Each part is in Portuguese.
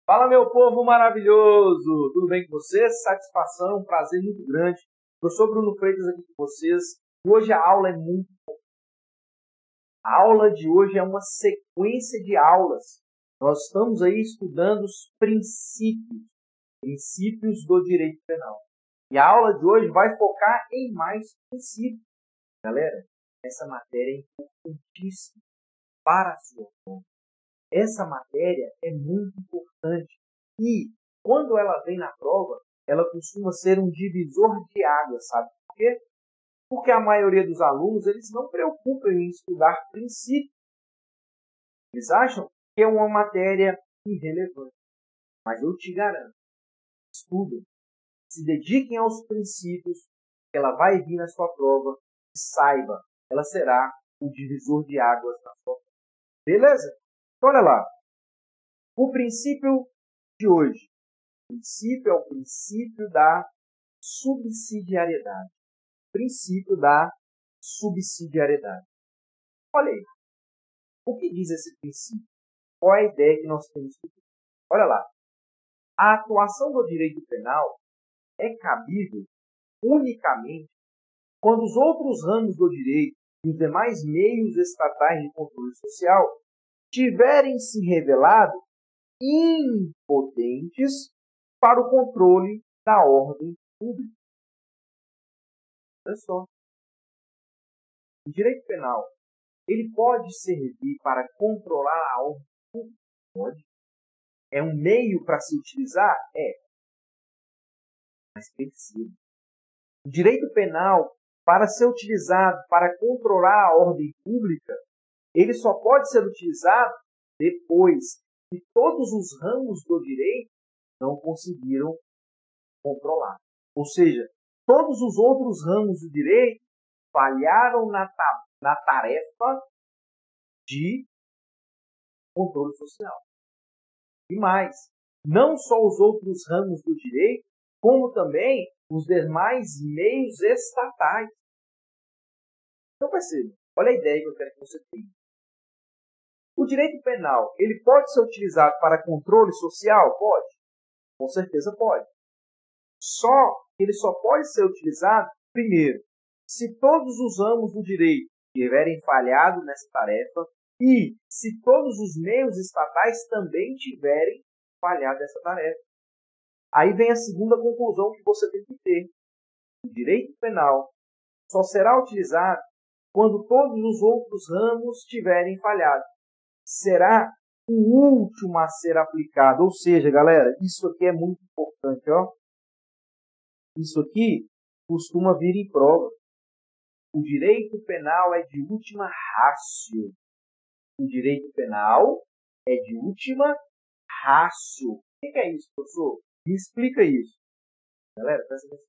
Fala, meu povo maravilhoso! Tudo bem com vocês? Satisfação, um prazer muito grande. Eu sou Bruno Freitas aqui com vocês e hoje a aula é muito importante. A aula de hoje é uma sequência de aulas. Nós estamos aí estudando os princípios do direito penal. E a aula de hoje vai focar em mais princípios. Galera, essa matéria é importantíssima para a sua prova. Essa matéria é muito importante e, quando ela vem na prova, ela costuma ser um divisor de águas, sabe por quê? Porque a maioria dos alunos, eles não preocupam em estudar princípios. Eles acham que é uma matéria irrelevante. Mas eu te garanto, estudem, se dediquem aos princípios, que ela vai vir na sua prova, e saiba, ela será o divisor de águas na sua prova. Beleza? Olha lá, o princípio de hoje. O princípio é o princípio da subsidiariedade. Princípio da subsidiariedade. Olha aí, o que diz esse princípio? Qual é a ideia que nós temos? Olha lá, a atuação do direito penal é cabível unicamente quando os outros ramos do direito e os demais meios estatais de controle social tiverem se revelado impotentes para o controle da ordem pública. Olha só. O direito penal, ele pode servir para controlar a ordem pública? Pode. É um meio para se utilizar? É. Mas perceba. O direito penal, para ser utilizado para controlar a ordem pública, ele só pode ser utilizado depois que todos os ramos do direito não conseguiram controlar. Ou seja, todos os outros ramos do direito falharam na tarefa de controle social. E mais, não só os outros ramos do direito, como também os demais meios estatais. Então, perceba, olha a ideia que eu quero que você tenha. O direito penal, ele pode ser utilizado para controle social? Pode. Com certeza pode. Só que ele só pode ser utilizado, primeiro, se todos os ramos do direito tiverem falhado nessa tarefa e se todos os meios estatais também tiverem falhado nessa tarefa. Aí vem a segunda conclusão que você tem que ter. O direito penal só será utilizado quando todos os outros ramos tiverem falhado. Será o último a ser aplicado. Ou seja, galera, isso aqui é muito importante. Ó. Isso aqui costuma vir em prova. O direito penal é de última ratio. O direito penal é de última ratio. O que é isso, professor? Me explica isso. Galera, presta atenção.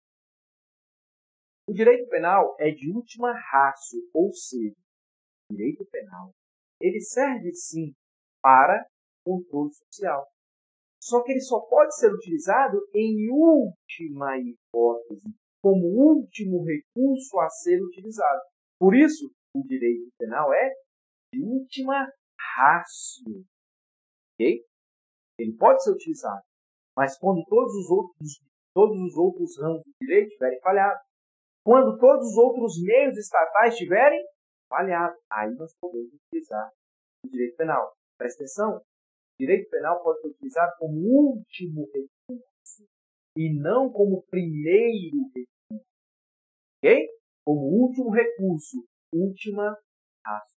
O direito penal é de última ratio, ou seja, o direito penal ele serve sim para controle social. Só que ele só pode ser utilizado em última hipótese, como último recurso a ser utilizado. Por isso, o direito penal é de última ratio. Ok? Ele pode ser utilizado, mas quando todos os outros ramos do direito estiverem falhados, quando todos os outros meios estatais estiverem falhados, aí nós podemos utilizar o direito penal. Presta atenção, o direito penal pode ser utilizado como último recurso e não como primeiro recurso. Ok? Como último recurso, última ratio.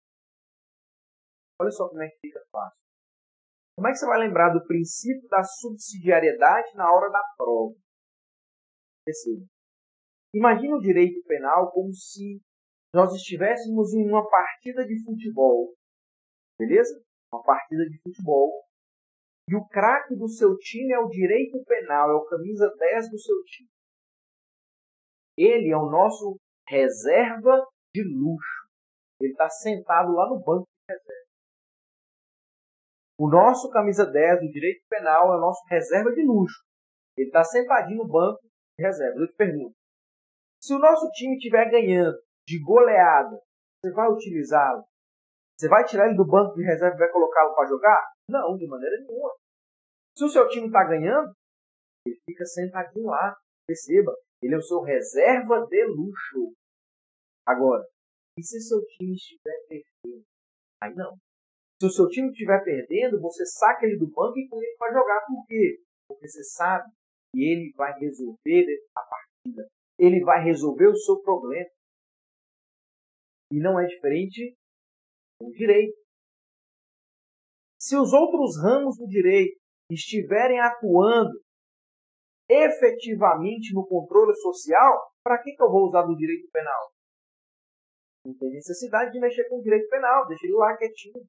Olha só como é que fica fácil. Como é que você vai lembrar do princípio da subsidiariedade na hora da prova? Terceiro. Imagina o direito penal como se nós estivéssemos em uma partida de futebol. Beleza? Uma partida de futebol. E o craque do seu time é o direito penal, é o camisa 10 do seu time. Ele é o nosso reserva de luxo. Ele está sentado lá no banco de reserva. O nosso camisa 10 do direito penal é o nosso reserva de luxo. Ele está sentadinho no banco de reserva. Eu te pergunto, se o nosso time estiver ganhando de goleada, você vai utilizá-lo? Você vai tirar ele do banco de reserva e vai colocá-lo para jogar? Não, de maneira nenhuma. Se o seu time está ganhando, ele fica sentadinho lá. Perceba, ele é o seu reserva de luxo. Agora, e se seu time estiver perdendo? Aí não. Se o seu time estiver perdendo, você saca ele do banco e põe ele para jogar. Por quê? Porque você sabe que ele vai resolver a partida. Ele vai resolver o seu problema. E não é diferente do direito. Se os outros ramos do direito estiverem atuando efetivamente no controle social, para que eu vou usar do direito penal? Não tem necessidade de mexer com o direito penal, deixa ele lá quietinho.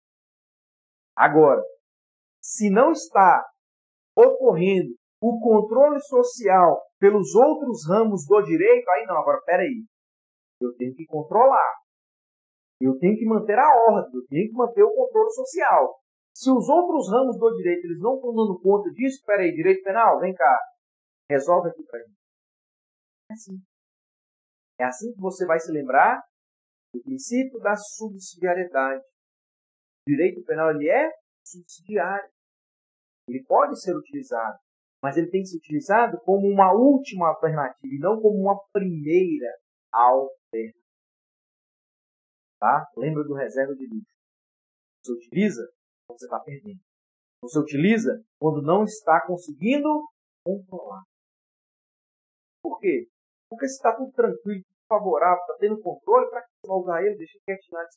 Agora, se não está ocorrendo o controle social pelos outros ramos do direito, aí não, agora peraí, eu tenho que controlar, eu tenho que manter a ordem, eu tenho que manter o controle social. Se os outros ramos do direito eles não estão dando conta disso, peraí, direito penal, vem cá, resolve aqui pra gente. É assim. É assim que você vai se lembrar do princípio da subsidiariedade. O direito penal ele é subsidiário. Ele pode ser utilizado, mas ele tem que ser utilizado como uma última alternativa e não como uma primeira alternativa. Tá? Lembra do reserva de luxo. Você utiliza quando você está perdendo. Você utiliza quando não está conseguindo controlar. Por quê? Porque se está tudo tranquilo, tudo favorável, está tendo controle, para que você vai usar ele? Deixa quietinho lá.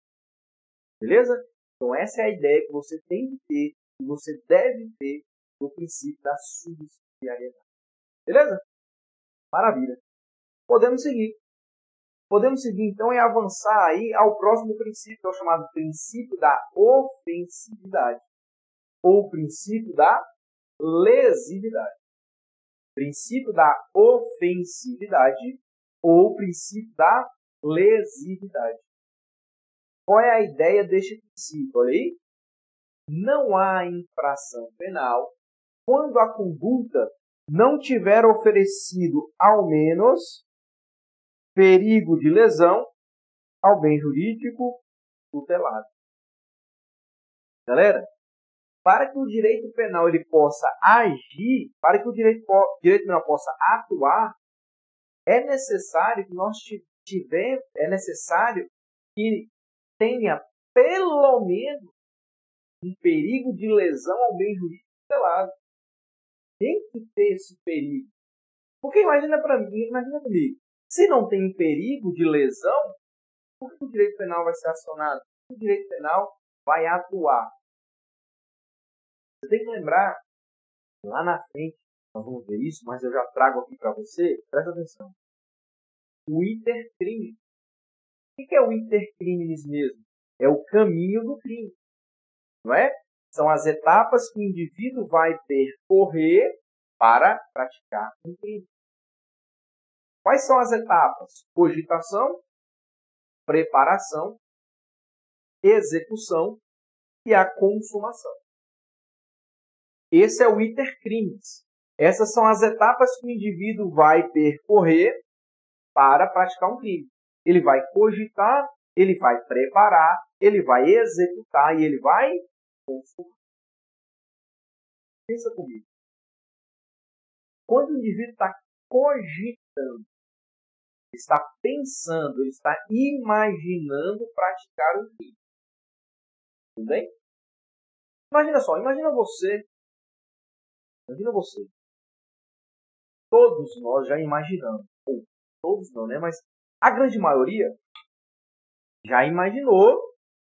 Beleza? Então essa é a ideia que você tem que ter, que você deve ter no princípio da subsidiariedade. Beleza? Maravilha. Podemos seguir. Podemos seguir então e avançar aí ao próximo princípio, que é o chamado princípio da ofensividade. Ou princípio da lesividade. Princípio da ofensividade ou princípio da lesividade. Qual é a ideia deste princípio? Olha aí. Não há infração penal quando a conduta não tiver oferecido ao menos perigo de lesão ao bem jurídico tutelado. Galera, para que o direito penal ele possa agir, para que o direito penal possa atuar, é necessário que tenha pelo menos um perigo de lesão ao bem jurídico tutelado. Tem que ter esse perigo. Porque imagina comigo, se não tem perigo de lesão, por que o direito penal vai ser acionado? Por que o direito penal vai atuar? Você tem que lembrar, lá na frente, nós vamos ver isso, mas eu já trago aqui para você, presta atenção. O iter criminis. O que é o iter criminis mesmo? É o caminho do crime. Não é? São as etapas que o indivíduo vai percorrer para praticar um crime. Quais são as etapas? Cogitação, preparação, execução e a consumação. Esse é o iter criminis. Essas são as etapas que o indivíduo vai percorrer para praticar um crime. Ele vai cogitar, ele vai preparar, ele vai executar e ele vai consumar. Pensa comigo. Quando o indivíduo está cogitando, está pensando, ele está imaginando praticar um crime. Tudo bem? Imagina só, imagina você. Todos nós já imaginamos. Ou todos não, né? Mas a grande maioria já imaginou,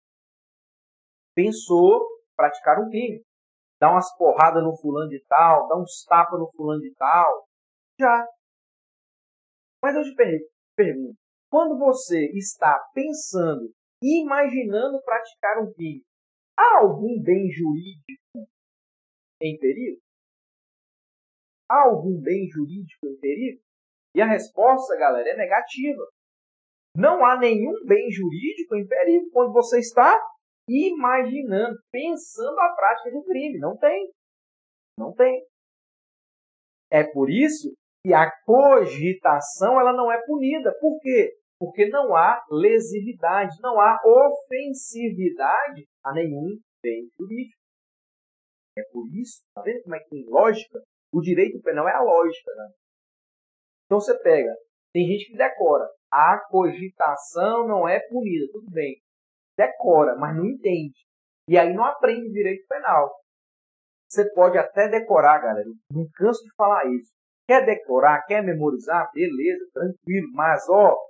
pensou praticar um crime. Dar umas porradas no fulano de tal, dar uns tapas no fulano de tal. Já. Mas eu te pergunto, quando você está pensando, imaginando praticar um crime, há algum bem jurídico em perigo? Há algum bem jurídico em perigo? E a resposta, galera, é negativa. Não há nenhum bem jurídico em perigo quando você está imaginando, pensando a prática de um crime. Não tem. Não tem. É por isso que a cogitação ela não é punida. Por quê? Porque não há lesividade, não há ofensividade a nenhum bem jurídico. É por isso, tá vendo como é que tem lógica? O direito penal é a lógica, né? Então você pega, tem gente que decora, a cogitação não é punida, tudo bem. Decora, mas não entende. E aí não aprende direito penal. Você pode até decorar, galera. Não canso de falar isso. Quer decorar, quer memorizar? Beleza, tranquilo. Mas,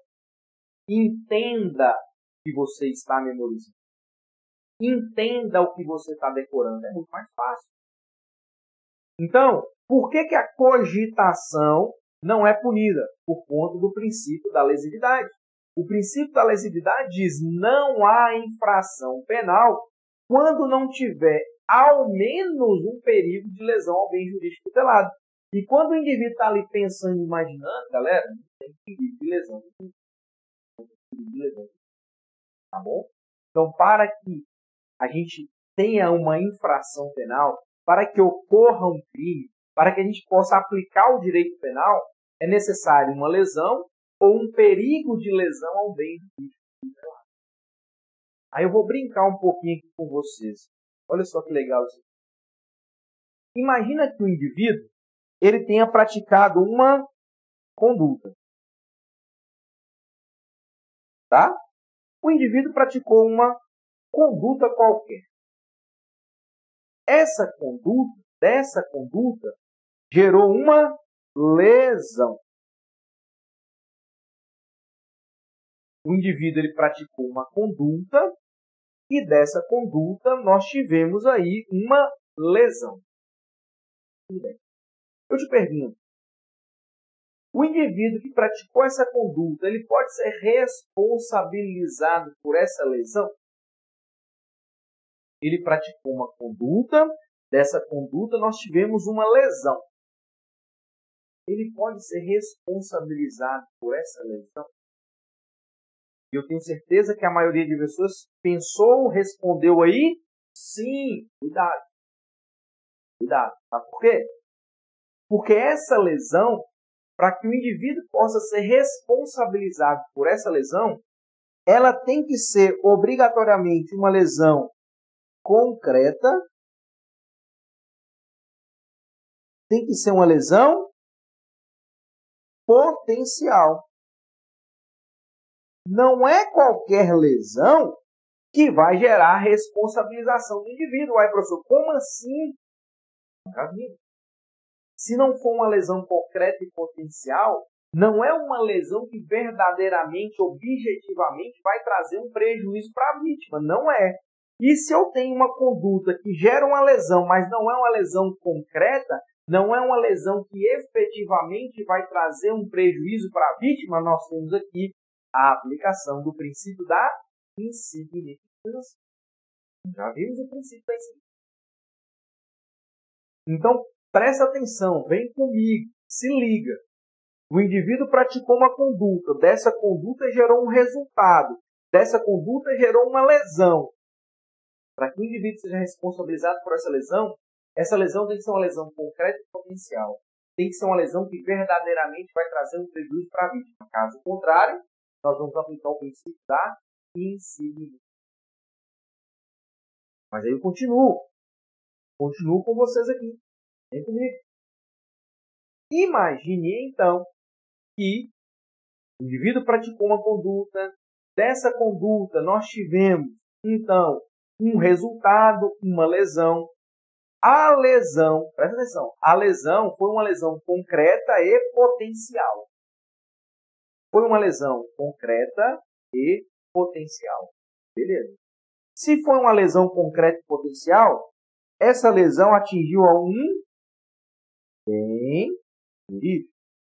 entenda o que você está memorizando. Entenda o que você está decorando. É muito mais fácil. Então, por que a cogitação não é punida? Por conta do princípio da lesividade. O princípio da lesividade diz não há infração penal quando não tiver ao menos um perigo de lesão ao bem jurídico tutelado. E quando o indivíduo está ali pensando, imaginando, galera, não tem perigo de lesão. Tá bom? Então, para que a gente tenha uma infração penal, para que ocorra um crime, para que a gente possa aplicar o direito penal, é necessário uma lesão ou um perigo de lesão ao bem jurídico tutelado. Aí eu vou brincar um pouquinho aqui com vocês. Olha só que legal isso. Imagina que o indivíduo ele tenha praticado uma conduta. Tá? O indivíduo praticou uma conduta qualquer. Dessa conduta, gerou uma lesão. O indivíduo ele praticou uma conduta e dessa conduta nós tivemos aí uma lesão. Eu te pergunto, o indivíduo que praticou essa conduta, ele pode ser responsabilizado por essa lesão? Ele praticou uma conduta, dessa conduta nós tivemos uma lesão. Ele pode ser responsabilizado por essa lesão? E eu tenho certeza que a maioria de pessoas pensou, respondeu aí, sim, cuidado. Cuidado. Sabe por quê? Porque essa lesão, para que o indivíduo possa ser responsabilizado por essa lesão, ela tem que ser obrigatoriamente uma lesão concreta, tem que ser uma lesão potencial. Não é qualquer lesão que vai gerar responsabilização do indivíduo. Aí, professor, como assim? Se não for uma lesão concreta e potencial, não é uma lesão que verdadeiramente, objetivamente, vai trazer um prejuízo para a vítima. Não é. E se eu tenho uma conduta que gera uma lesão, mas não é uma lesão concreta, não é uma lesão que efetivamente vai trazer um prejuízo para a vítima, nós temos aqui a aplicação do princípio da insignificância. Já vimos o princípio da insignificância. Então, presta atenção, vem comigo, se liga. O indivíduo praticou uma conduta, dessa conduta gerou um resultado, dessa conduta gerou uma lesão. Para que o indivíduo seja responsabilizado por essa lesão tem que ser uma lesão concreta e potencial. Tem que ser uma lesão que verdadeiramente vai trazer um prejuízo para a vítima. Caso contrário, nós vamos aplicar o princípio da insignificância. Mas aí eu continuo com vocês aqui. Vem comigo. Imagine então que o indivíduo praticou uma conduta, dessa conduta nós tivemos então um resultado, uma lesão. A lesão, presta atenção, a lesão foi uma lesão concreta e potencial. Foi uma lesão concreta e potencial. Beleza. Se foi uma lesão concreta e potencial, essa lesão atingiu a um bem jurídico.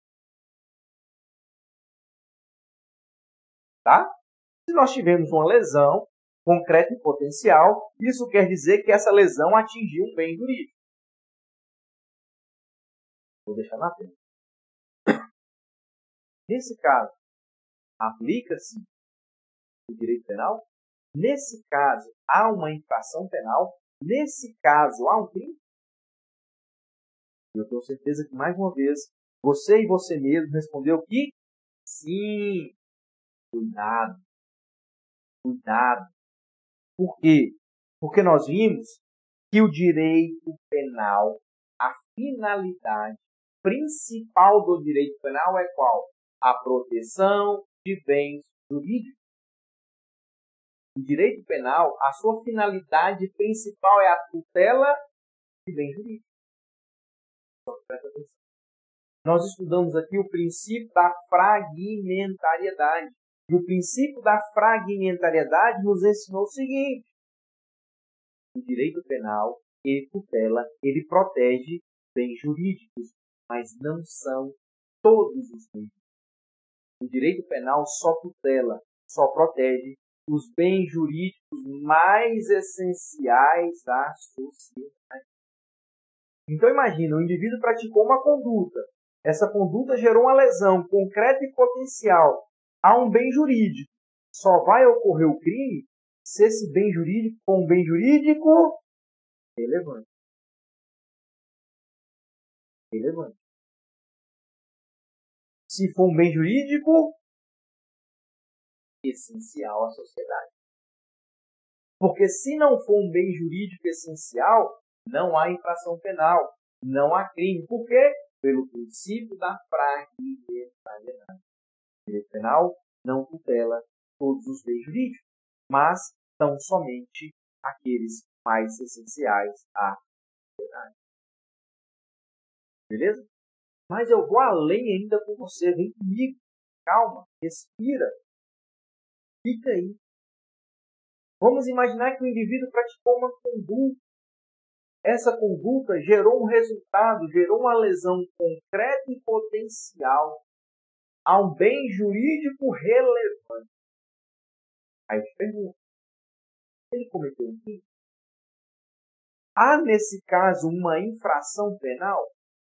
Tá? Se nós tivemos uma lesão concreta e potencial, isso quer dizer que essa lesão atingiu um bem jurídico. Vou deixar na tela. Nesse caso, aplica-se o direito penal? Nesse caso, há uma infração penal? Nesse caso, há um crime? Eu tenho certeza que, mais uma vez, você e você mesmo respondeu que sim. Cuidado. Cuidado. Por quê? Porque nós vimos que o direito penal, a finalidade principal do direito penal é qual? A proteção de bens jurídicos. O direito penal, a sua finalidade principal é a tutela de bens jurídicos. Presta atenção. Nós estudamos aqui o princípio da fragmentariedade. E o princípio da fragmentariedade nos ensinou o seguinte: o direito penal, ele tutela, ele protege bens jurídicos, mas não são todos os bens. O direito penal só tutela, só protege os bens jurídicos mais essenciais da sociedade. Então imagina, o indivíduo praticou uma conduta. Essa conduta gerou uma lesão concreta e potencial a um bem jurídico. Só vai ocorrer o crime se esse bem jurídico for um bem jurídico relevante. Relevante. Se for um bem jurídico essencial à sociedade. Porque se não for um bem jurídico essencial, não há infração penal, não há crime. Por quê? Pelo princípio da fragmentariedade. O direito penal não tutela todos os bens jurídicos, mas tão somente aqueles mais essenciais à sociedade. Beleza? Mas eu vou além ainda com você. Vem comigo. Calma. Respira. Fica aí. Vamos imaginar que o indivíduo praticou uma conduta. Essa conduta gerou um resultado, gerou uma lesão concreta e potencial a um bem jurídico relevante. Aí eu te pergunto, ele cometeu um crime? Há, nesse caso, uma infração penal?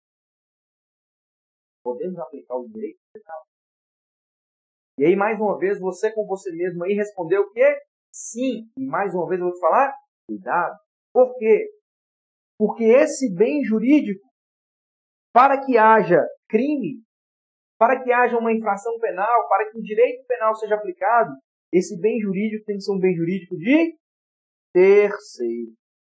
Podemos aplicar o direito penal? E aí, mais uma vez, você com você mesmo aí respondeu o quê? Sim. E mais uma vez eu vou te falar, cuidado. Por quê? Porque esse bem jurídico, para que haja crime, para que haja uma infração penal, para que o direito penal seja aplicado, esse bem jurídico tem que ser um bem jurídico de terceiro.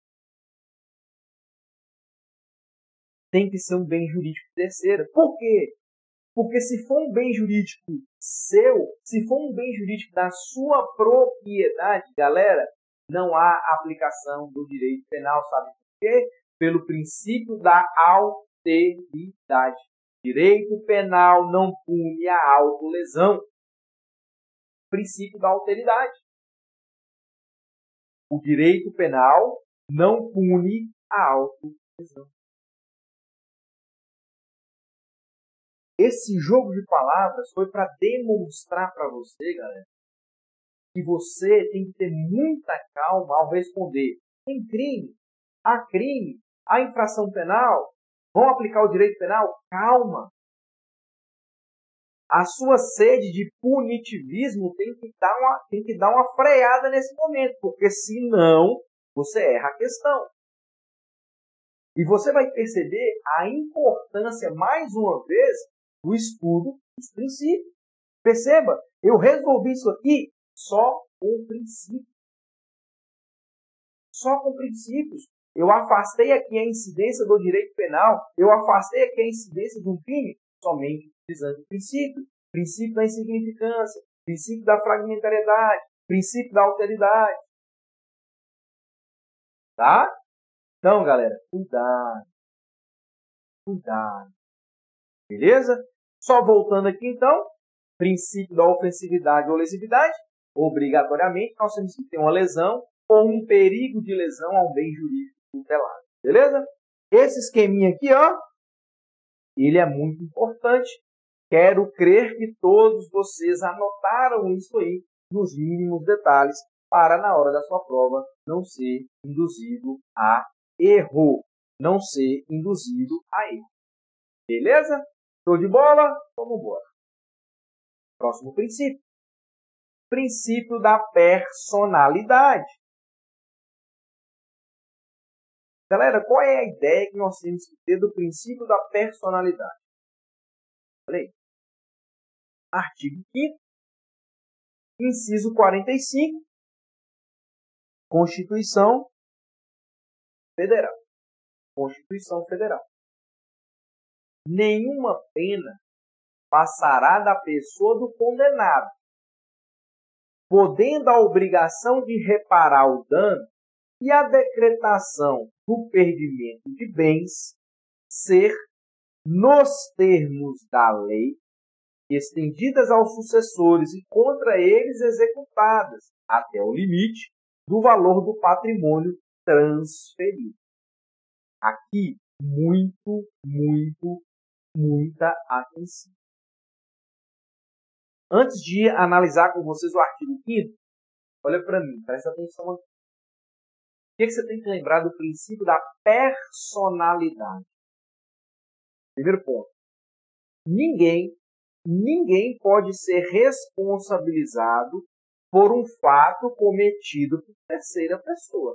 Tem que ser um bem jurídico de terceiro. Por quê? Porque se for um bem jurídico seu, se for um bem jurídico da sua propriedade, galera, não há aplicação do direito penal. Sabe por quê? Pelo princípio da alteridade. Direito penal não pune a autolesão. Princípio da alteridade. O direito penal não pune a autolesão. Esse jogo de palavras foi para demonstrar para você, galera, que você tem que ter muita calma ao responder. Tem crime? Há crime? Há infração penal? Vão aplicar o direito penal? Calma! A sua sede de punitivismo tem que dar uma freada nesse momento, porque senão você erra a questão. E você vai perceber a importância, mais uma vez, do estudo dos princípios. Perceba, eu resolvi isso aqui só com princípios. Só com princípios. Eu afastei aqui a incidência do direito penal, eu afastei aqui a incidência de um crime, somente utilizando o princípio. Princípio da insignificância, princípio da fragmentariedade, princípio da alteridade. Tá? Então, galera, cuidado. Cuidado. Beleza? Só voltando aqui, então, princípio da ofensividade ou lesividade, obrigatoriamente nós temos que ter uma lesão ou um perigo de lesão a um bem jurídico tutelado. Beleza? Esse esqueminha aqui, ó, ele é muito importante. Quero crer que todos vocês anotaram isso aí nos mínimos detalhes para, na hora da sua prova, não ser induzido a erro. Não ser induzido a erro. Beleza? Show de bola? Vamos embora. Próximo princípio. Princípio da personalidade. Galera, qual é a ideia que nós temos que ter do princípio da personalidade? Falei. Artigo 5º, inciso 45, Constituição Federal. Constituição Federal. Nenhuma pena passará da pessoa do condenado, podendo a obrigação de reparar o dano e a decretação do perdimento de bens ser, nos termos da lei, estendidas aos sucessores e contra eles executadas, até o limite do valor do patrimônio transferido. Aqui, muita atenção. Antes de analisar com vocês o artigo 5º, olha para mim, presta atenção aqui. O que você tem que lembrar do princípio da personalidade? Primeiro ponto. Ninguém pode ser responsabilizado por um fato cometido por terceira pessoa.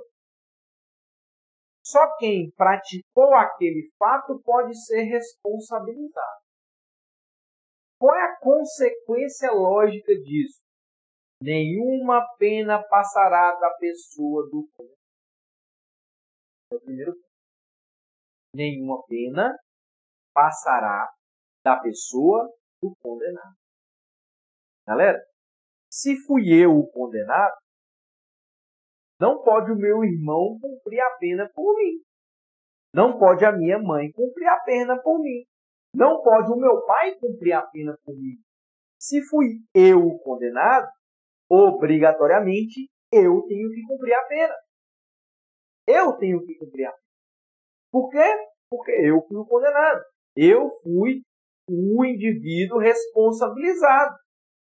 Só quem praticou aquele fato pode ser responsabilizado. Qual é a consequência lógica disso? Nenhuma pena passará da pessoa do condenado. É o primeiro ponto. Nenhuma pena passará da pessoa do condenado. Galera, se fui eu o condenado, não pode o meu irmão cumprir a pena por mim. Não pode a minha mãe cumprir a pena por mim. Não pode o meu pai cumprir a pena por mim. Se fui eu o condenado, obrigatoriamente eu tenho que cumprir a pena. Eu tenho que cumprir a pena. Por quê? Porque eu fui o condenado. Eu fui o indivíduo responsabilizado.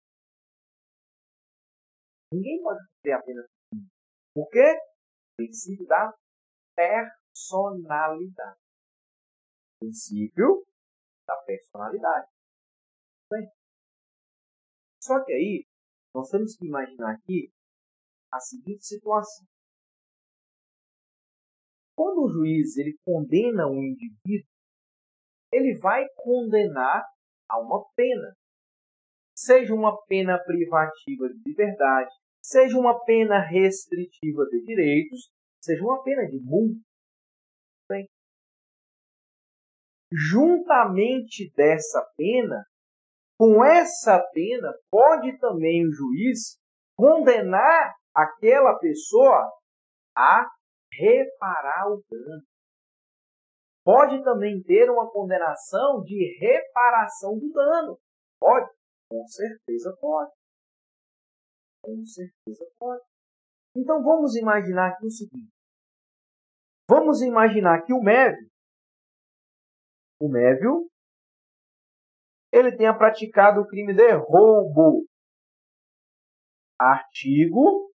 Ninguém pode cumprir a pena por mim. Por quê? Princípio da personalidade. Princípio da personalidade. Bem, só que aí, nós temos que imaginar aqui a seguinte situação. Quando o juiz ele condena um indivíduo, ele vai condenar a uma pena. Seja uma pena privativa de liberdade, seja uma pena restritiva de direitos, seja uma pena de multa. Bem, juntamente dessa pena, com essa pena, pode também o juiz condenar aquela pessoa a reparar o dano. Pode também ter uma condenação de reparação do dano. Pode? Com certeza pode. Com certeza pode. Então vamos imaginar aqui o seguinte. Vamos imaginar que o Mévio, ele tenha praticado o crime de roubo. Artigo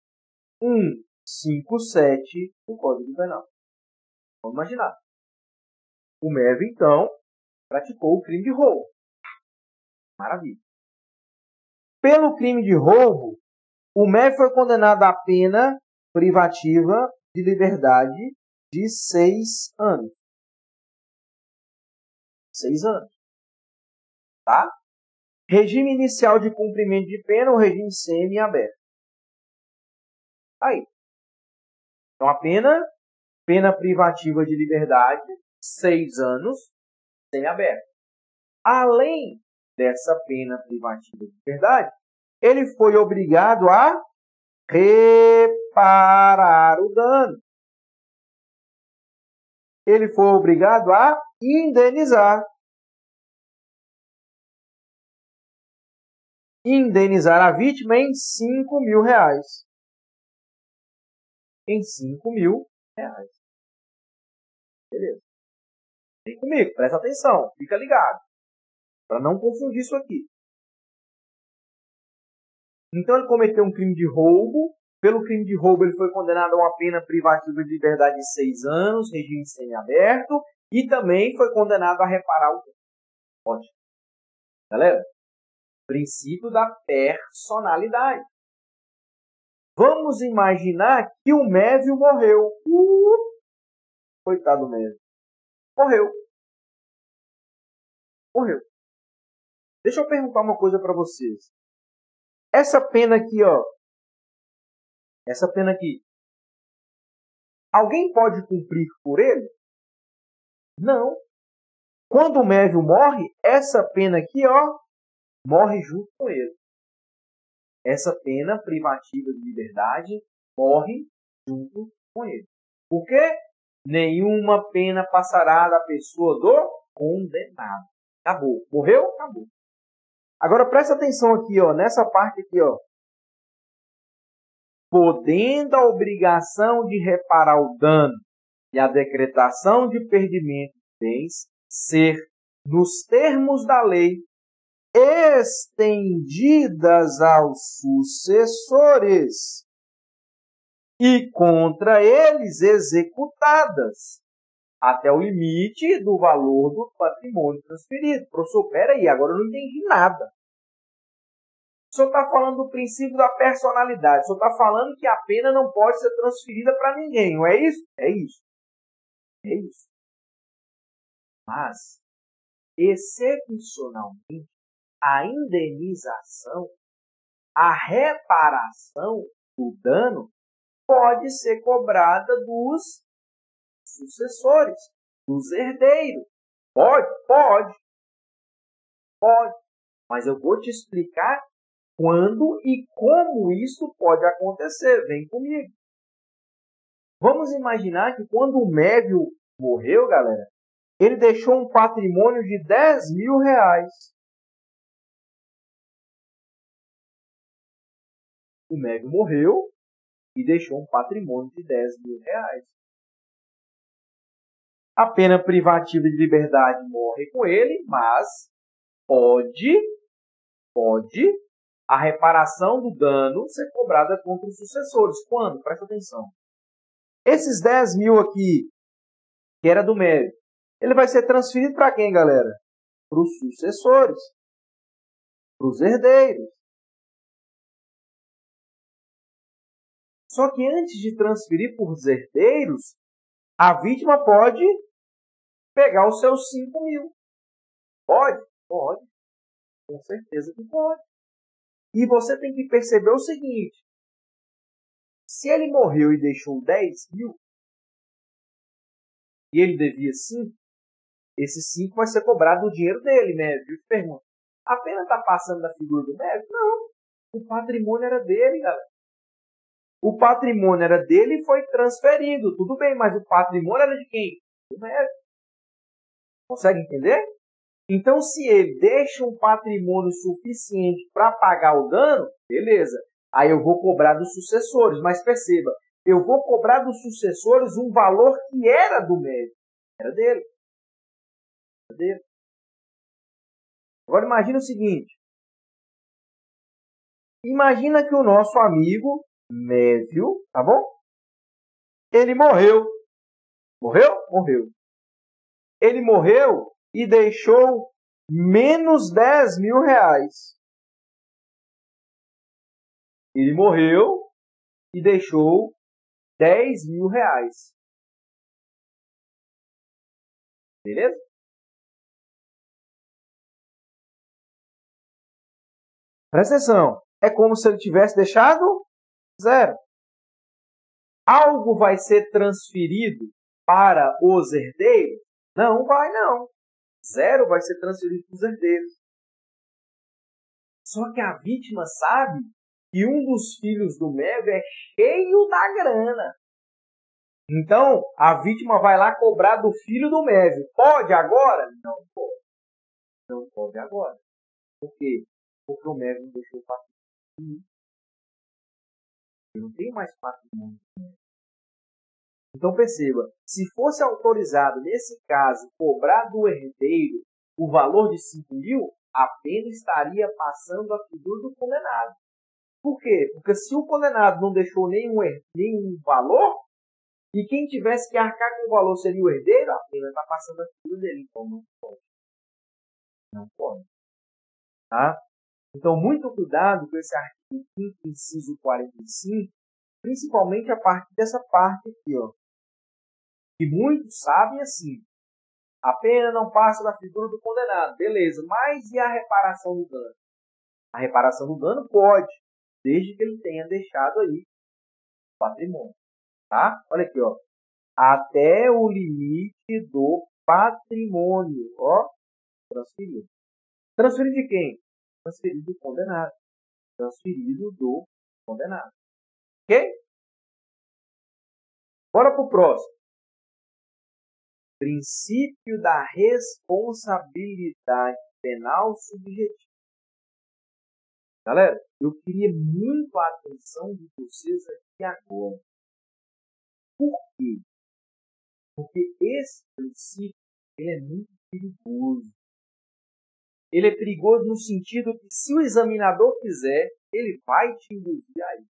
157 do Código Penal. Vamos imaginar. O Mévio, então, praticou o crime de roubo. Maravilha. Pelo crime de roubo, o Mévio foi condenado à pena privativa de liberdade de 6 anos. 6 anos. Tá? Regime inicial de cumprimento de pena ou regime semi-aberto. Aí. Então, a pena privativa de liberdade, 6 anos, semi-aberto. Além dessa pena privativa de liberdade, ele foi obrigado a reparar o dano. Ele foi obrigado a indenizar. Indenizar a vítima em R$5.000. Em R$5.000. Beleza. Vem comigo, presta atenção, fica ligado. Para não confundir isso aqui. Então ele cometeu um crime de roubo. Pelo crime de roubo ele foi condenado a uma pena privativa de liberdade de 6 anos, regime semiaberto, e também foi condenado a reparar o dano. Ótimo. Galera, princípio da personalidade. Vamos imaginar que o Mévio morreu. Coitado do Mévio. Morreu. Deixa eu perguntar uma coisa para vocês. Essa pena aqui, ó. Essa pena aqui. Alguém pode cumprir por ele? Não. Quando o Mévio morre, essa pena aqui, ó, morre junto com ele. Essa pena privativa de liberdade morre junto com ele. Por quê? Nenhuma pena passará da pessoa do condenado. Acabou. Morreu? Acabou. Agora presta atenção aqui, ó, nessa parte aqui, ó. Podendo a obrigação de reparar o dano e a decretação de perdimento de bens ser, nos termos da lei, estendidas aos sucessores e contra eles executadas até o limite do valor do patrimônio transferido. Professor, peraí, agora eu não entendi nada. O senhor está falando do princípio da personalidade. O senhor está falando que a pena não pode ser transferida para ninguém, não é isso? É isso. É isso. Mas, excepcionalmente, a indenização, a reparação do dano pode ser cobrada dos sucessores, dos herdeiros. Pode. Mas eu vou te explicar quando e como isso pode acontecer. Vem comigo. Vamos imaginar que quando o Mévio morreu, galera, ele deixou um patrimônio de 10 mil reais. O Mévio morreu e deixou um patrimônio de 10 mil reais. A pena privativa de liberdade morre com ele, mas pode a reparação do dano ser cobrada contra os sucessores. Quando? Presta atenção. Esses 10 mil aqui, que era do Mévio, ele vai ser transferido para quem, galera? Para os sucessores, para os herdeiros. Só que antes de transferir para os herdeiros, a vítima pode pegar os seus 5 mil. Pode? Pode. Com certeza que pode. E você tem que perceber o seguinte. Se ele morreu e deixou 10 mil, e ele devia 5, esses 5 vai ser cobrado do dinheiro dele, né? Eu te pergunto, a pena está passando da figura do médico? Não. O patrimônio era dele, galera. O patrimônio era dele e foi transferido. Tudo bem, mas o patrimônio era de quem? Do médico. Consegue entender? Então, se ele deixa um patrimônio suficiente para pagar o dano, beleza. Aí eu vou cobrar dos sucessores. Mas perceba, eu vou cobrar dos sucessores um valor que era do médico. Era dele. Era dele. Agora imagina o seguinte. Imagina que o nosso amigo Mévio, tá bom? Ele morreu. Morreu? Morreu. Ele morreu e deixou menos 10 mil reais. Ele morreu e deixou 10 mil reais. Beleza? Presta atenção. É como se ele tivesse deixado zero. Algo vai ser transferido para os herdeiros? Não vai, não. Zero vai ser transferido para os herdeiros. Só que a vítima sabe que um dos filhos do Mévio é cheio da grana. Então, a vítima vai lá cobrar do filho do Mévio. Pode agora? Não pode. Não pode agora. Por quê? Porque o Mévio não deixou o patrimônio. Eu não tenho mais patrimônio. Então perceba, se fosse autorizado, nesse caso, cobrar do herdeiro o valor de 5 mil, a pena estaria passando a figura do condenado. Por quê? Porque se o condenado não deixou nenhum valor, e quem tivesse que arcar com o valor seria o herdeiro, a pena está passando a figura dele. Então não pode. Não pode. Tá? Então muito cuidado com esse artigo 5º, inciso 45, principalmente a partir dessa parte aqui, ó. Que muitos sabem assim. A pena não passa da figura do condenado. Beleza, mas e a reparação do dano? A reparação do dano pode, desde que ele tenha deixado aí o patrimônio. Tá? Olha aqui, ó. até o limite do patrimônio. Ó, transferido. Transferido de quem? Transferido do condenado. Transferido do condenado. Ok? Bora para o próximo. Princípio da responsabilidade penal subjetiva. Galera, eu queria muito a atenção de vocês aqui agora. Por quê? Porque esse princípio ele é muito perigoso. Ele é perigoso no sentido que, se o examinador quiser, ele vai te induzir a isso.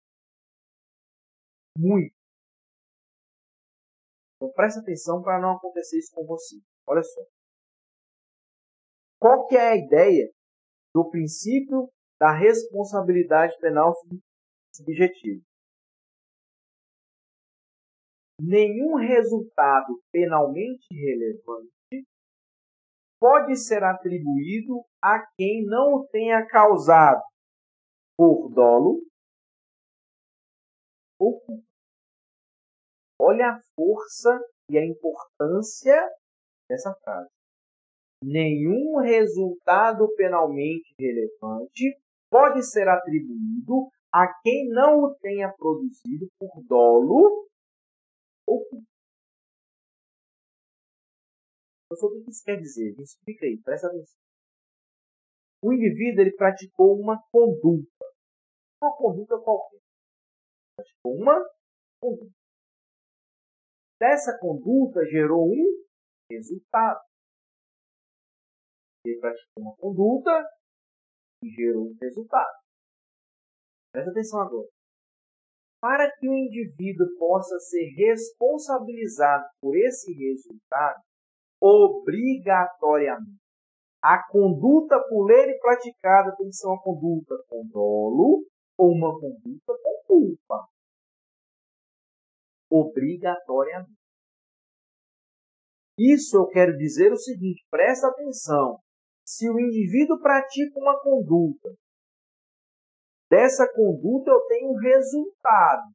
Muito. Então, presta atenção para não acontecer isso com você. Olha só. Qual que é a ideia do princípio da responsabilidade penal subjetiva? Nenhum resultado penalmente relevante pode ser atribuído a quem não o tenha causado por dolo ou culpa. Olha a força e a importância dessa frase. Nenhum resultado penalmente relevante pode ser atribuído a quem não o tenha produzido por dolo ou culpa. Professor, o que isso quer dizer? Me explica aí, presta atenção. O indivíduo ele praticou uma conduta qualquer. Praticou uma conduta. Dessa conduta gerou um resultado. Ele praticou uma conduta e gerou um resultado. Presta atenção agora. Para que o indivíduo possa ser responsabilizado por esse resultado, obrigatoriamente, a conduta por ele praticada tem que ser uma conduta com dolo ou uma conduta com culpa. Obrigatoriamente. Isso eu quero dizer o seguinte, presta atenção. Se o indivíduo pratica uma conduta, dessa conduta eu tenho um resultado.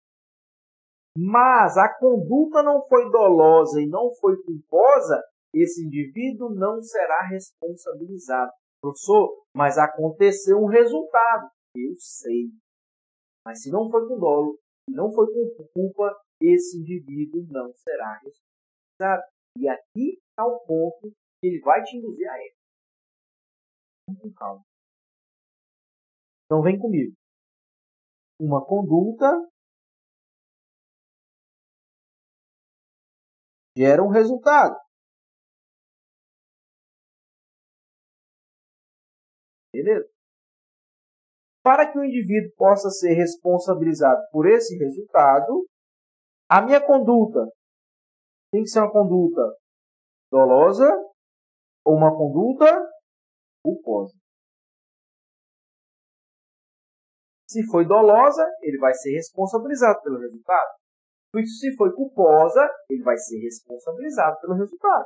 Mas a conduta não foi dolosa e não foi culposa, esse indivíduo não será responsabilizado. Professor, mas aconteceu um resultado. Eu sei. Mas se não foi com dolo e não foi com culpa, esse indivíduo não será responsabilizado. E aqui está o ponto que ele vai te induzir a ele. Com calma. Então vem comigo. Uma conduta gera um resultado. Beleza? Para que o indivíduo possa ser responsabilizado por esse resultado, a minha conduta tem que ser uma conduta dolosa ou uma conduta culposa. Se foi dolosa, ele vai ser responsabilizado pelo resultado. Se foi culposa, ele vai ser responsabilizado pelo resultado.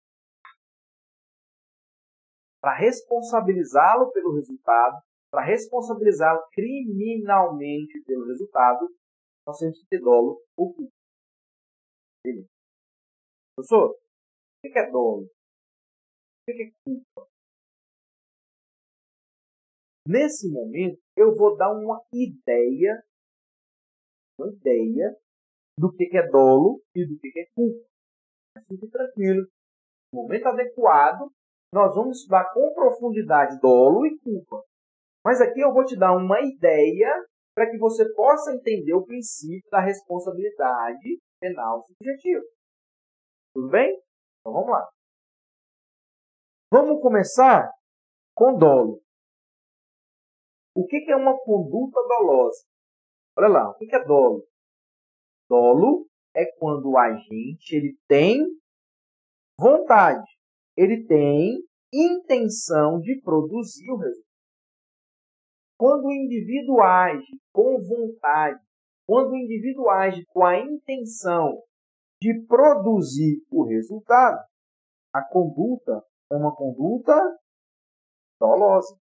Para responsabilizá-lo pelo resultado, para responsabilizá-lo criminalmente pelo resultado, nós temos que ter dolo ou culpa. Beleza. Professor, o que é dolo? O que é culpa? Nesse momento, eu vou dar uma ideia do que é dolo e do que é culpa. Fique tranquilo. No momento adequado, nós vamos estudar com profundidade dolo e culpa. Mas aqui eu vou te dar uma ideia para que você possa entender o princípio da responsabilidade penal subjetiva. Tudo bem? Então vamos lá. Vamos começar com dolo. O que é uma conduta dolosa? Olha lá, o que é dolo? Dolo é quando o agente ele tem vontade, ele tem intenção de produzir o resultado. Quando o indivíduo age com vontade, quando o indivíduo age com a intenção de produzir o resultado, a conduta é uma conduta dolosa.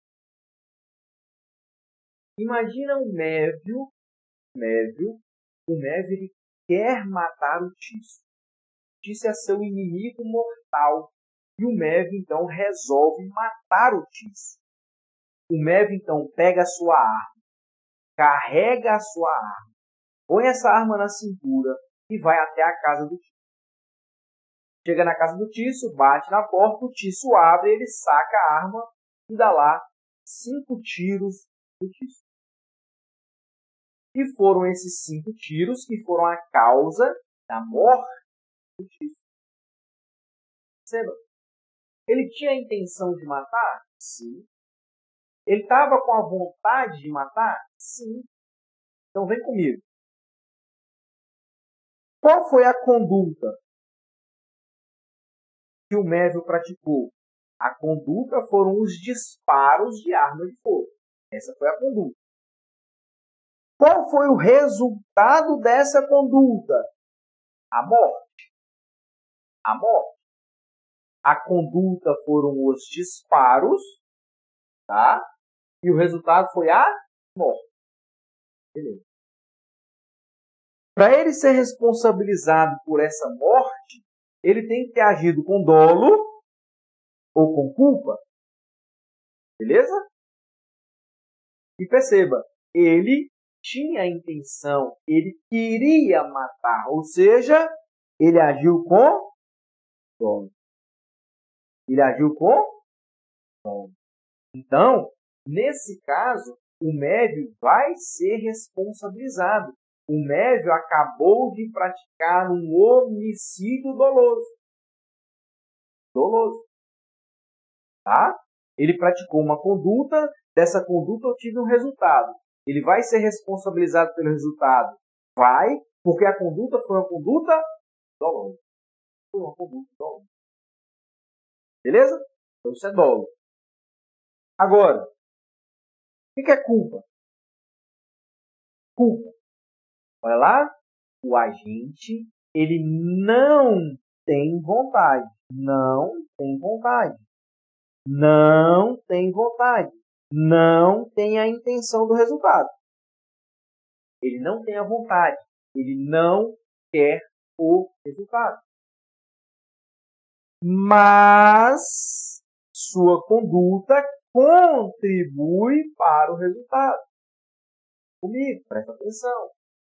Imagina o Mévio, o Mévio quer matar o Tiso. O Tiso é seu inimigo mortal. E o Mev, então, resolve matar o Tiso. O Mev, então, pega a sua arma, carrega a sua arma, põe essa arma na cintura e vai até a casa do Tiso. Chega na casa do Tiso, bate na porta, o Tiso abre, ele saca a arma e dá lá 5 tiros no Tiso. E foram esses 5 tiros que foram a causa da morte do Tiso. Perceba? Ele tinha a intenção de matar? Sim. Ele estava com a vontade de matar? Sim. Então vem comigo. Qual foi a conduta que o Mévio praticou? A conduta foram os disparos de arma de fogo. Essa foi a conduta. Qual foi o resultado dessa conduta? A morte. A morte. A conduta foram os disparos, tá? E o resultado foi a morte. Beleza. Para ele ser responsabilizado por essa morte, ele tem que ter agido com dolo ou com culpa. Beleza? E perceba, ele tinha a intenção, ele queria matar, ou seja, ele agiu com dolo. Ele agiu com dolo. Então, nesse caso, o Mévio vai ser responsabilizado. O Mévio acabou de praticar um homicídio doloso. Doloso. Tá? Ele praticou uma conduta, dessa conduta eu tive um resultado. Ele vai ser responsabilizado pelo resultado? Vai, porque a conduta foi uma conduta dolosa. Foi uma conduta dolosa. Beleza? Então isso é dolo. Agora, o que é culpa? Culpa. Olha lá, o agente, ele não tem vontade. Não tem vontade. Não tem vontade. Não tem a intenção do resultado. Ele não tem a vontade. Ele não quer o resultado. Mas sua conduta contribui para o resultado. Comigo, presta atenção.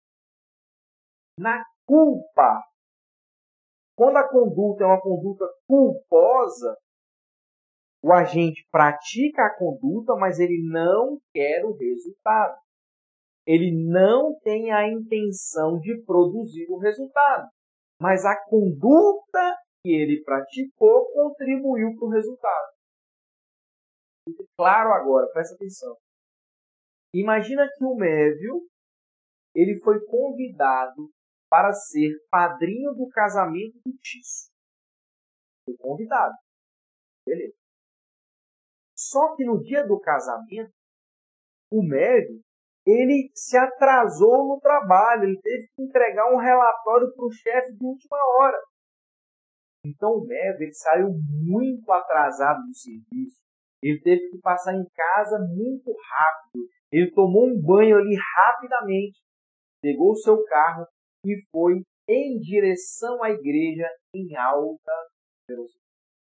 Na culpa, quando a conduta é uma conduta culposa, o agente pratica a conduta, mas ele não quer o resultado. Ele não tem a intenção de produzir o resultado. Mas a conduta que ele praticou contribuiu para o resultado. Fique claro agora, presta atenção. Imagina que o Mévio ele foi convidado para ser padrinho do casamento do Tiso. Foi convidado. Beleza. Só que no dia do casamento, o Mévio ele se atrasou no trabalho. Ele teve que entregar um relatório para o chefe de última hora. Então o Mévio ele saiu muito atrasado do serviço. Ele teve que passar em casa muito rápido. Ele tomou um banho ali rapidamente, pegou o seu carro e foi em direção à igreja em alta velocidade.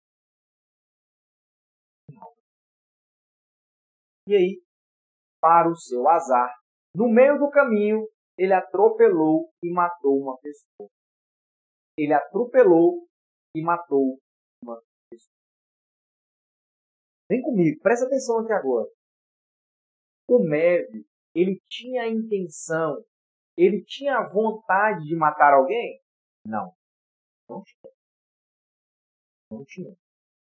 E aí, para o seu azar, no meio do caminho, ele atropelou e matou uma pessoa. Ele atropelou e matou uma pessoa. Vem comigo, presta atenção aqui agora. O Mévio, ele tinha a intenção, ele tinha a vontade de matar alguém? Não. Não tinha. Não tinha.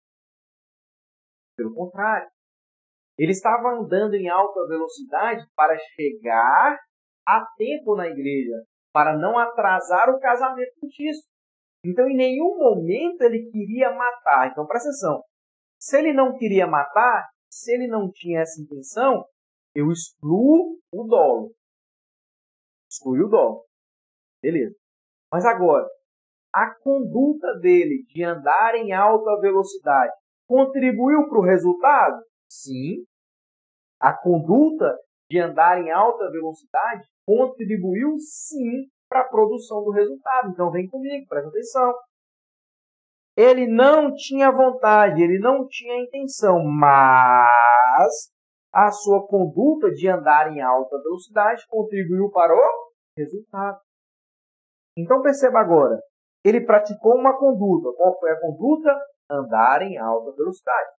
Pelo contrário. Ele estava andando em alta velocidade para chegar a tempo na igreja, para não atrasar o casamento do Tiso. Então, em nenhum momento ele queria matar. Então, presta atenção. Se ele não queria matar, se ele não tinha essa intenção, eu excluo o dolo. Exclui o dolo. Beleza. Mas agora, a conduta dele de andar em alta velocidade contribuiu para o resultado? Sim. A conduta de andar em alta velocidade contribuiu sim para a produção do resultado. Então, vem comigo, presta atenção. Ele não tinha vontade, ele não tinha intenção, mas a sua conduta de andar em alta velocidade contribuiu para o resultado. Então, perceba agora, ele praticou uma conduta. Qual foi a conduta? Andar em alta velocidade.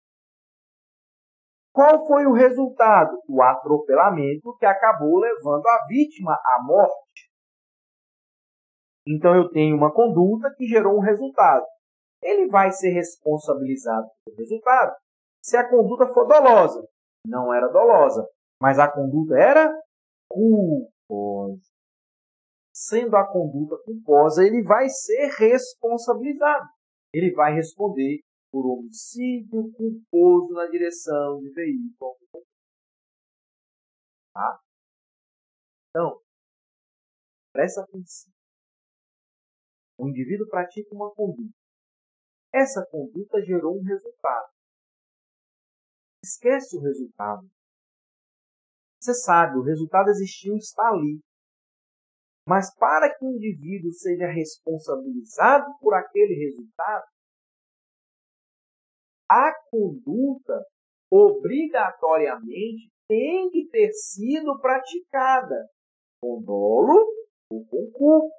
Qual foi o resultado? O atropelamento que acabou levando a vítima à morte. Então, eu tenho uma conduta que gerou um resultado. Ele vai ser responsabilizado pelo resultado se a conduta for dolosa. Não era dolosa, mas a conduta era culposa. Sendo a conduta culposa, ele vai ser responsabilizado. Ele vai responder por homicídio culposo na direção de veículo. Tá? Então, presta atenção. O indivíduo pratica uma conduta. Essa conduta gerou um resultado. Esquece o resultado. Você sabe, o resultado existiu, está ali. Mas para que o indivíduo seja responsabilizado por aquele resultado, a conduta obrigatoriamente tem que ter sido praticada com dolo ou com culpa.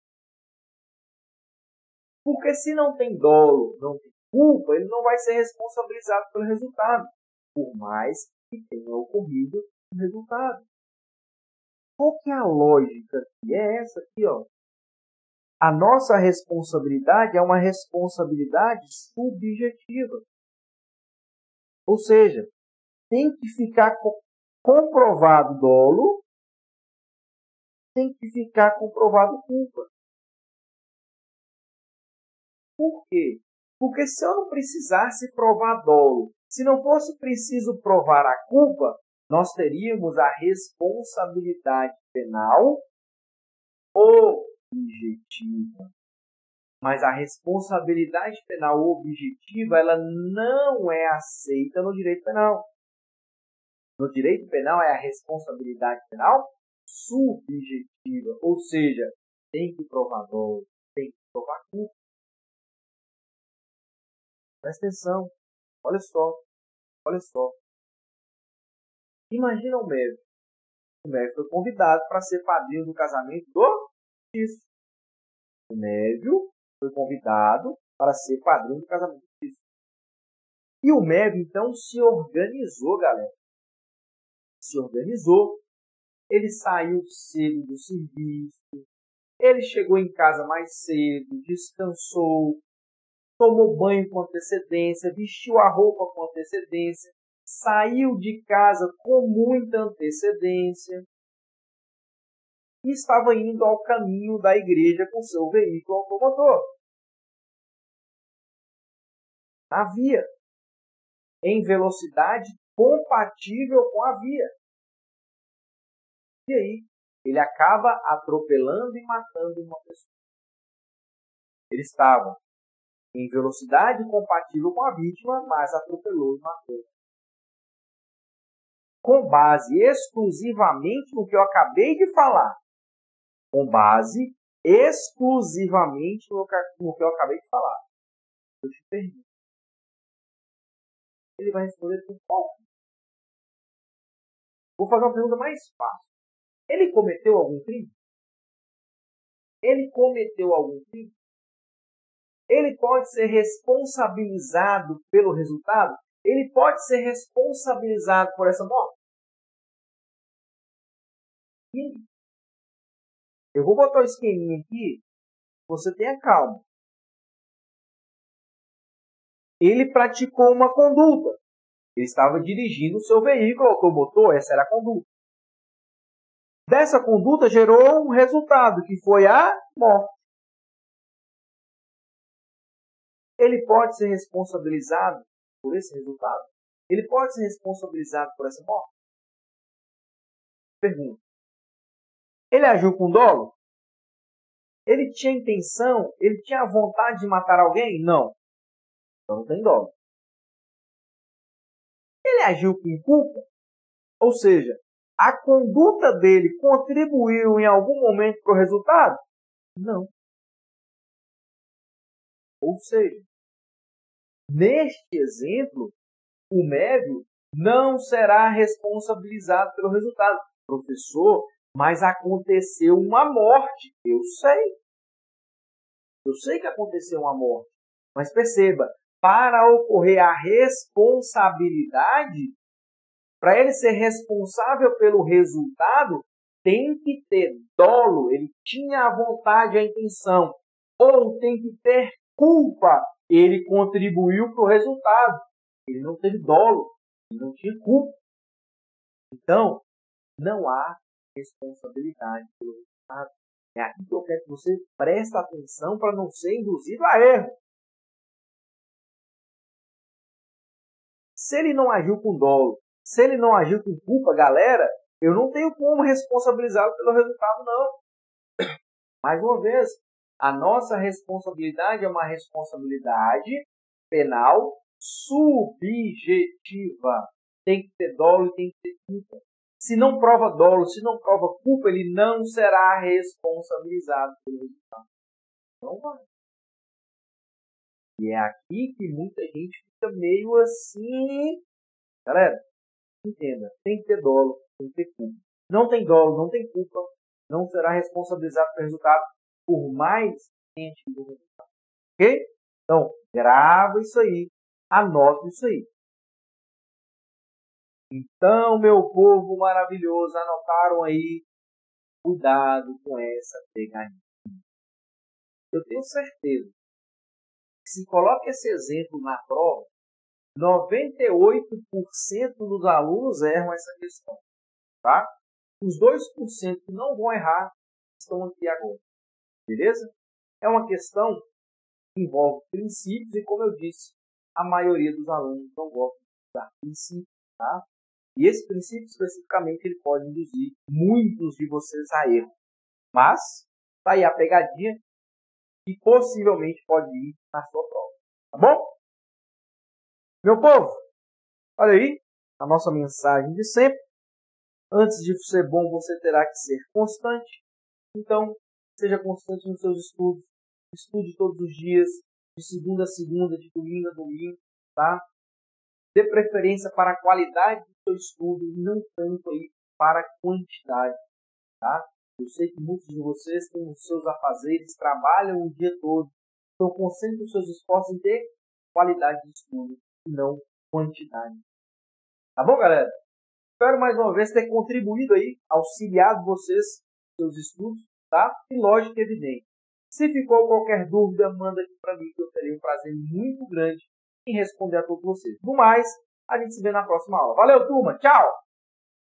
Porque se não tem dolo, não tem culpa, ele não vai ser responsabilizado pelo resultado, por mais que tenha ocorrido o resultado. Qual que é a lógica aqui? É essa aqui, ó. A nossa responsabilidade é uma responsabilidade subjetiva. Ou seja, tem que ficar comprovado dolo, tem que ficar comprovado culpa. Por quê? Porque se eu não precisasse provar dolo, se não fosse preciso provar a culpa, nós teríamos a responsabilidade penal objetiva. Mas a responsabilidade penal objetiva, ela não é aceita no direito penal. No direito penal é a responsabilidade penal subjetiva, ou seja, tem que provar dolo, tem que provar culpa. Presta atenção, olha só. Imagina o médico. O médico foi convidado para ser padrinho do casamento do Tício. O médico foi convidado para ser padrinho do casamento do Tício. E o médico, então, se organizou, galera. Se organizou. Ele saiu cedo do serviço. Ele chegou em casa mais cedo, descansou, tomou banho com antecedência, vestiu a roupa com antecedência, saiu de casa com muita antecedência e estava indo ao caminho da igreja com seu veículo automotor. Na via, em velocidade compatível com a via. E aí, ele acaba atropelando e matando uma pessoa. Ele estava em velocidade compatível com a vítima, mas atropelou e matou. Com base exclusivamente no que eu acabei de falar. Com base exclusivamente no que eu acabei de falar. Eu te pergunto. Ele vai responder com qual? Vou fazer uma pergunta mais fácil. Ele cometeu algum crime? Ele cometeu algum crime? Ele pode ser responsabilizado pelo resultado? Ele pode ser responsabilizado por essa morte? Sim. Eu vou botar o esqueminha aqui, você tenha calma. Ele praticou uma conduta. Ele estava dirigindo o seu veículo automotor, essa era a conduta. Dessa conduta gerou um resultado, que foi a morte. Ele pode ser responsabilizado por esse resultado? Ele pode ser responsabilizado por essa morte? Pergunta. Ele agiu com dolo? Ele tinha intenção? Ele tinha vontade de matar alguém? Não. Então não tem dolo. Ele agiu com culpa? Ou seja, A conduta dele contribuiu em algum momento para o resultado? Não. Ou seja, neste exemplo, o médio não será responsabilizado pelo resultado. Professor, mas aconteceu uma morte. Eu sei. Eu sei que aconteceu uma morte. Mas perceba, para ocorrer a responsabilidade, para ele ser responsável pelo resultado, tem que ter dolo. Ele tinha a vontade, a intenção. Ou tem que ter culpa. Ele contribuiu para o resultado. Ele não teve dolo. Ele não tinha culpa. Então, não há responsabilidade pelo resultado. É aqui que eu quero que você preste atenção para não ser induzido a erro. Se ele não agiu com dolo, se ele não agiu com culpa, galera, eu não tenho como responsabilizá-lo pelo resultado, não. Mais uma vez, a nossa responsabilidade é uma responsabilidade penal subjetiva. Tem que ter dolo e tem que ter culpa. Se não prova dolo, se não prova culpa, ele não será responsabilizado pelo resultado. Não vai. E é aqui que muita gente fica meio assim. Galera, entenda. Tem que ter dolo, tem que ter culpa. Não tem dolo, não tem culpa, não será responsabilizado pelo resultado, por mais ciente do resultado. Ok? Então, grava isso aí. Anota isso aí. Então, meu povo maravilhoso, anotaram aí? Cuidado com essa pegadinha. Eu tenho certeza que se coloca esse exemplo na prova, 98% dos alunos erram essa questão. Tá? Os 2% que não vão errar estão aqui agora. Beleza? É uma questão que envolve princípios e, como eu disse, a maioria dos alunos não gosta de estudar princípios. Tá? E esse princípio, especificamente, ele pode induzir muitos de vocês a erro. Mas, tá aí a pegadinha que possivelmente pode ir na sua prova. Tá bom? Meu povo, olha aí a nossa mensagem de sempre. Antes de ser bom, você terá que ser constante. Então, seja constante nos seus estudos. Estude todos os dias, de segunda a segunda, de domingo a domingo. Tá? Dê preferência para a qualidade do seu estudo e não tanto aí para a quantidade. Tá? Eu sei que muitos de vocês têm os seus afazeres, trabalham o dia todo. Então, concentre os seus esforços em ter qualidade de estudo e não quantidade. Tá bom, galera? Espero mais uma vez ter contribuído aí, auxiliado vocês nos seus estudos, tá? E lógico, evidente. Se ficou qualquer dúvida, manda aqui para mim que eu terei um prazer muito grande em responder a todos vocês. No mais, a gente se vê na próxima aula. Valeu, turma! Tchau!